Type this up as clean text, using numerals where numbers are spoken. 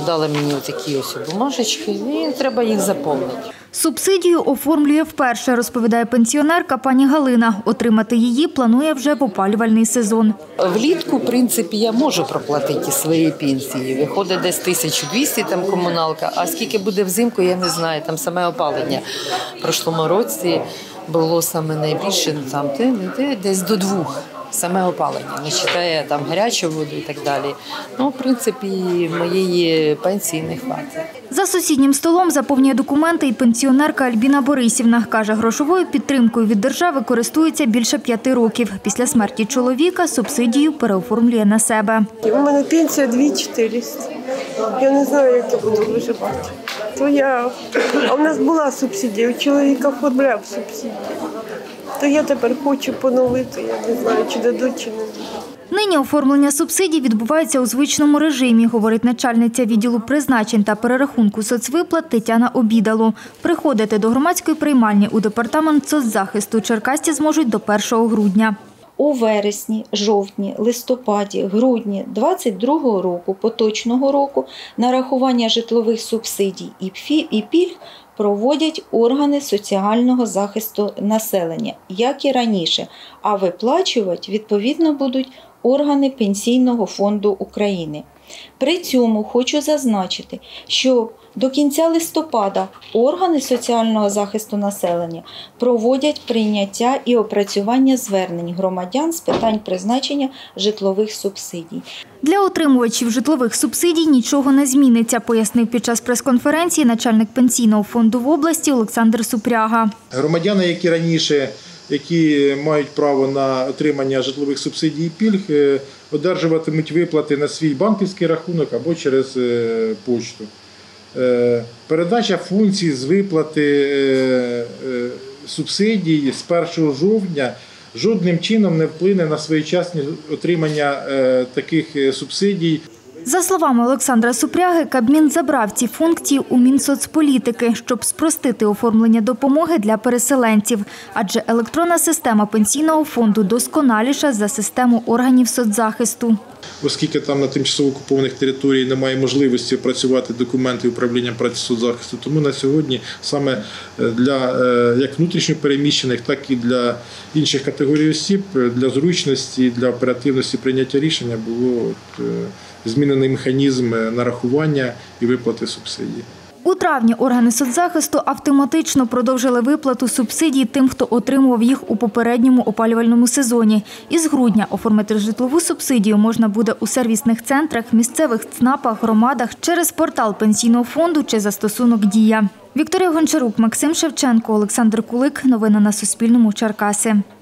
дали мені такі ось бумажечки, і треба їх заповнити. Субсидію оформлює вперше, розповідає пенсіонерка пані Галина. Отримати її планує вже в опалювальний сезон. Влітку, в принципі, я можу проплатити свої пенсії. Виходить десь 1200 там комуналка, а скільки буде взимку, я не знаю. Там саме опалення. В прошлому році було саме найбільше, там десь до 2. Саме опалення, не вважає там гарячу воду і так далі. Ну, в принципі, моєї пенсії не хватить. За сусіднім столом заповнює документи і пенсіонерка Альбіна Борисівна. Каже, грошовою підтримкою від держави користується більше 5 років. Після смерті чоловіка субсидію переоформлює на себе. У мене пенсія 2400. Я не знаю, як я буду виживати. А в нас була субсидія, у чоловіка оформляв субсидію. То я тепер хочу поновити, я не знаю, чи дадуть, чи не дадуть. Нині оформлення субсидій відбувається у звичному режимі, говорить начальниця відділу призначень та перерахунку соцвиплат Тетяна Обідало. Приходити до громадської приймальні у департамент соцзахисту черкасці зможуть до 1 грудня. У вересні, жовтні, листопаді, грудні 2022 року, поточного року, нарахування житлових субсидій і пільг проводять органи соціального захисту населення, як і раніше, а виплачувати, відповідно, будуть органи Пенсійного фонду України. При цьому хочу зазначити, що до кінця листопада органи соціального захисту населення проводять прийняття і опрацювання звернень громадян з питань призначення житлових субсидій. Для отримувачів житлових субсидій нічого не зміниться, пояснив під час прес-конференції начальник Пенсійного фонду в області Олександр Супряга. Громадяни, які мають право на отримання житлових субсидій і пільг, одержуватимуть виплати на свій банківський рахунок або через пошту. Передача функцій з виплати субсидій з 1 жовтня жодним чином не вплине на своєчасне отримання таких субсидій. За словами Олександра Супряги, Кабмін забрав ці функції у Мінсоцполітики, щоб спростити оформлення допомоги для переселенців. Адже електронна система Пенсійного фонду досконаліша за систему органів соцзахисту. Оскільки там на тимчасово окупованих територіях немає можливості опрацювати документи управління праці соцзахисту, тому на сьогодні саме для як внутрішньопереміщених, так і для інших категорій осіб, для зручності, для оперативності прийняття рішення було змінений механізм нарахування і виплати субсидій. У травні органи соцзахисту автоматично продовжили виплату субсидій тим, хто отримував їх у попередньому опалювальному сезоні. Із грудня оформити житлову субсидію можна буде у сервісних центрах, місцевих ЦНАПах, громадах, через портал Пенсійного фонду чи застосунок «Дія». Вікторія Гончарук, Максим Шевченко, Олександр Кулик. Новини на Суспільному. Черкаси.